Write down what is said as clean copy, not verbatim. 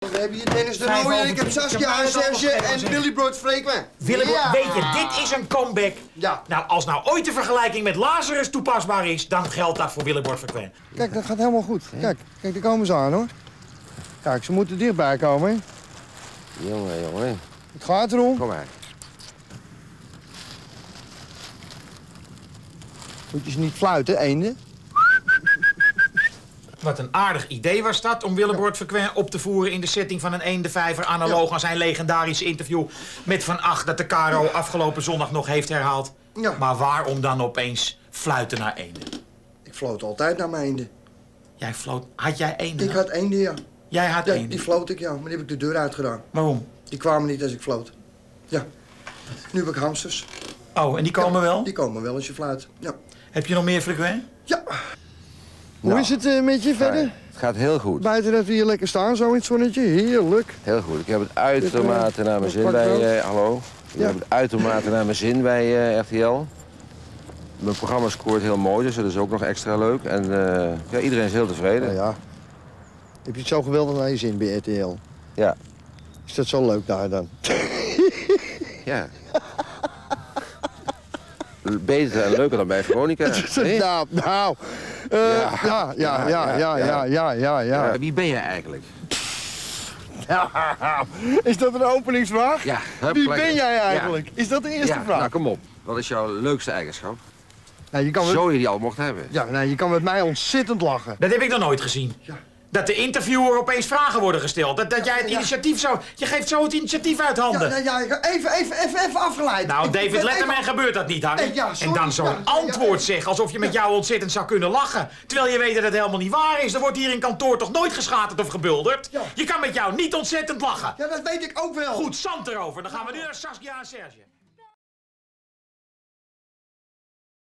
We hebben hier Dennis de Rooij en ik heb Saskia en Serge en Willy Brood Freekman. Willem, weet je, dit is een comeback. Ja. Nou, als nou ooit de vergelijking met Lazarus toepasbaar is, dan geldt dat voor Willebord Freekman. Kijk, dat gaat helemaal goed. Kijk, daar komen ze aan, hoor. Kijk, ze moeten dichtbij komen, hè. Jongen. Het gaat erom. Kom maar. Moet je ze niet fluiten, eenden? Wat een aardig idee was dat om Willebord Freekman op te voeren in de setting van een eendenvijver, analoog aan zijn legendarische interview met Van Agt dat de KRO afgelopen zondag nog heeft herhaald. Ja. Maar waarom dan opeens fluiten naar eenden? Ik floot altijd naar mijn eenden. Jij floot. Had jij eenden? Ik had eenden, ja. Jij had Ja, eenden? die floot ik, ja. Maar die heb ik de deur uitgedaan. Waarom? Die kwamen niet als ik floot. Ja. Nu heb ik hamsters. Oh, en die komen wel? Die komen wel als je fluit. Ja. Heb je nog meer Freekman? Ja. Nou, Hoe is het met je verder? Het gaat heel goed. Buiten dat we hier lekker staan, zo in het zonnetje. Heerlijk. Heel goed. Ik heb het uitermate naar mijn zin pak bij... wel. hallo? Ik Ja. heb het uitermate naar mijn zin bij RTL. Mijn programma scoort heel mooi, dus dat is ook nog extra leuk. En ja, iedereen is heel tevreden. Nou ja. Heb je het zo geweldig naar je zin bij RTL? Ja. Is dat zo leuk daar dan? Ja. Beter en leuker dan bij Veronica. Nee? Nou. Ja. Wie ben jij eigenlijk? Is dat een openingsvraag? Ja. Wie ben jij eigenlijk? Is dat de eerste vraag? Nou, kom op. Wat is jouw leukste eigenschap? Nou, je kan met... Zo je die al mocht hebben. Ja, nou, je kan met mij ontzettend lachen. Dat heb ik nog nooit gezien. Ja. Dat de interviewer opeens vragen worden gesteld. Dat jij het initiatief zo... Je geeft zo het initiatief uit handen. Even afgeleid. Nou, David Letterman gebeurt dat niet, Harry. Ja, sorry. En dan zo'n antwoord zeggen, alsof je met jou ontzettend zou kunnen lachen. Terwijl je weet dat het helemaal niet waar is. Er wordt hier in kantoor toch nooit geschaterd of gebulderd? Ja. Je kan met jou niet ontzettend lachen. Ja, dat weet ik ook wel. Goed, zand erover. Dan gaan we nu naar Saskia en Serge.